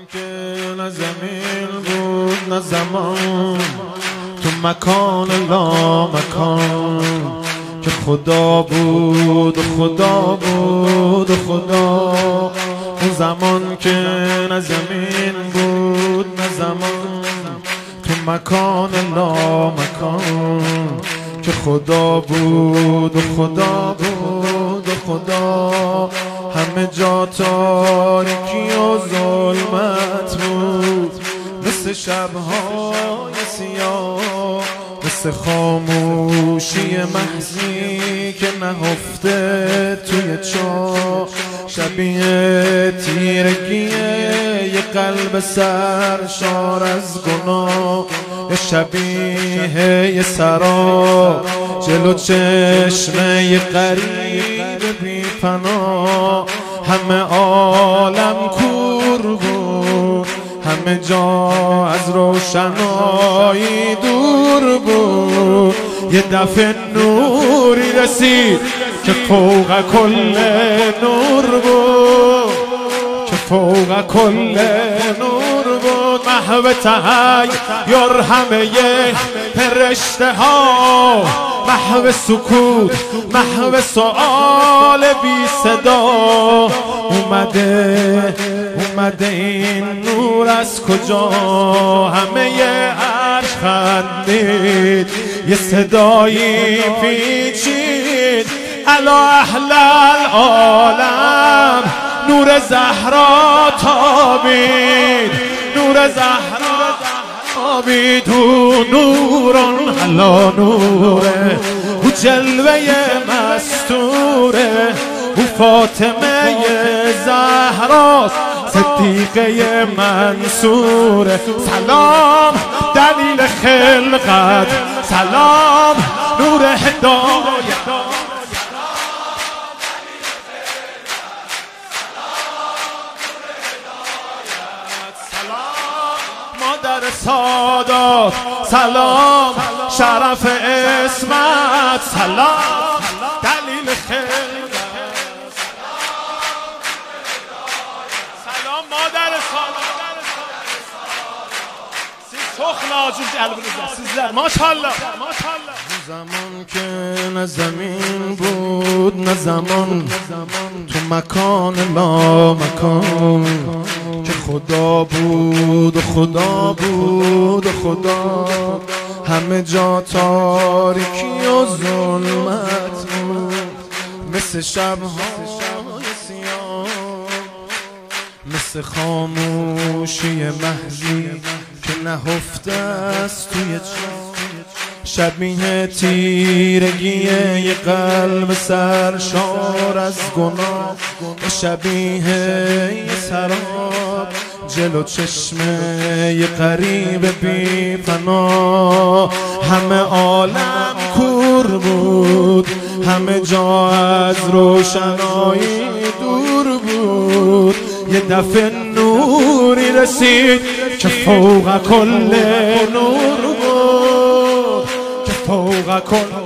که نه زمین بود نه زمان، تو مکان لا مکان که خدا بود و خدا بود و خدا. اون زمان که نه زمین بود نه زمان، تو مکان لا مکان که خدا بود و خدا بود و خدا. همه جا تاریکی و ظلمت بود، مثل شبهای سیاه، مثل خاموشی محضی که نهفته توی چاه. شبیه تیرگی یه قلب سرشار از گناه، شبیه یه سراب جلو چشم یه غریب بی پناه. همه عالم کور بود، همه جا از روشنایی دور بود. یه دفعه نوری رسید که فوق کل نور بود، که فوق کل نور بود. محو تحیر همه فرشته ها، محو سکوت محو سؤال بی صدا. اومده این نور از کجا؟ همه عرش خندید، یه صدایی پیچید: الا اهل العالم نور زهرا تابید، نور زهرا تابید. او نوران علا نوره، او جلوه مستوره، او فاطمه زهراست، صدیقه منصوره. سلام دلیل خلقت، سلام نور هدایت، مادر سادات، سلام شرف اسمت، سلام دلیل خلقت، سلام مادر سادات. siz çok lacivert qəlbinizdə sizlər maşallah maşallah. زمان که نه زمین بود نه زمان، تو مکان لا مکان که خدا بود و خدا بود و خدا. همه جا تاریکی و ظلمت بود، مثل شبهای سیاه، مثل خاموشی محضی که نهفته است توی چاه. شبیه تیرگی یه قلب سرشار از گناه، شبیه یه سراب جلو چشم یه غریب بی پناه. همه عالم کور بود، همه جا از روشنایی دور بود. یه دفعه نوری رسید که فوق کل نور بود، که فوق کل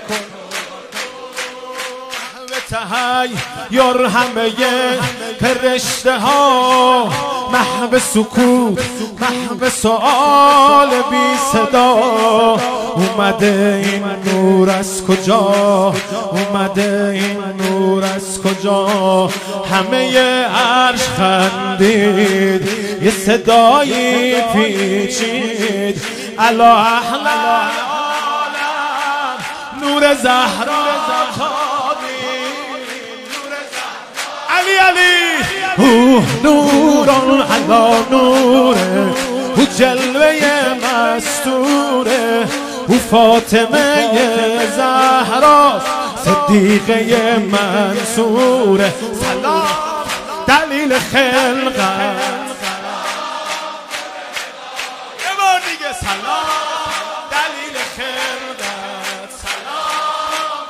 تحیر همه فرشته ها، محو سکوت محو سؤال بی صدا. اومده این نور از کجا؟ اومده این نور از کجا؟ همه عرش خندید، یه صدایی پیچید: الا اهل العالم نور زهرا علی علی. او نوران علا نوره، او جلوه مستوره، او فاطمه زهراست، صدیقه منصوره. سلام دلیل خلقت، یه بار دیگه سلام دلیل خلقت، سلام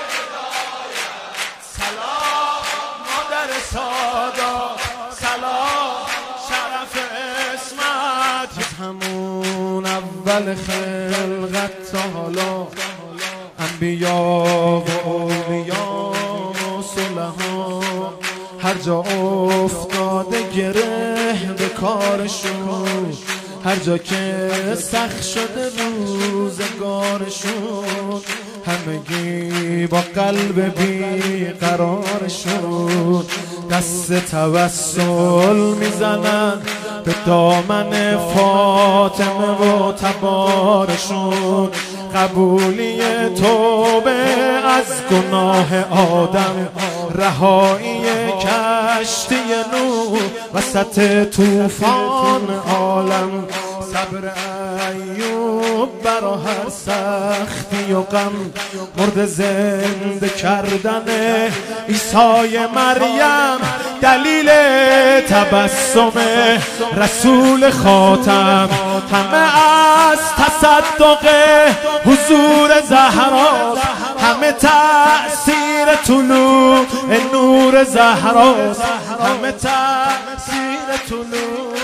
سلام مادر سادات، سلام شرف اسمت. از همون اول خلقت تا حالا انبیا و اولیا و صلحا هر جا افتاده گره به کارشون، هر جا که سخت شده روزگارشون، همگی با قلب بیقرارشون دست توسل میزنن به دامن فاطمه و تبارشون. قبولی توبه از گناه آدم، رهایی کشتی نوح وسط طوفان عالم، صبر ایوب برا هر سختی و غم، مرد زنده کردن عیسی مریم، دلیل تبسم رسول خاتم، همه از تصدق حضور زهراست، همه تأثیر طلوع نور زهراست، همه تأثیر طلوع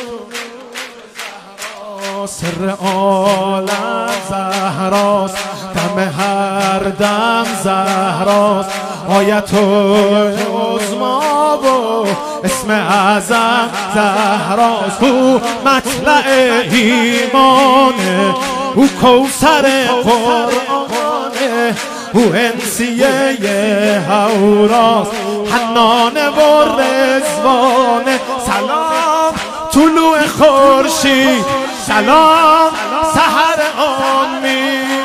سر عالم زهراست، دم هر دم زهراست، آیت العظما و اسم اعظم زهراست. او مطلع ایمانه، او کوثر قرآنه، او انسیه هوراست، حنانه و رضوانه. سلام طلوع خورشید، سلام سحر امید،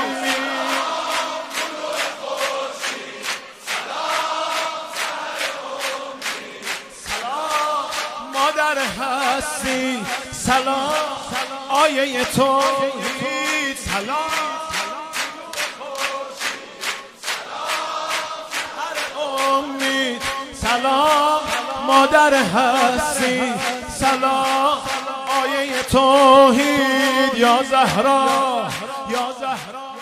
سلام مادر هستی، سلام آیه توحید، سلام سحر امید، سلام مادر هستی، سلام آیه توحید، یا زهرا یا زهرا.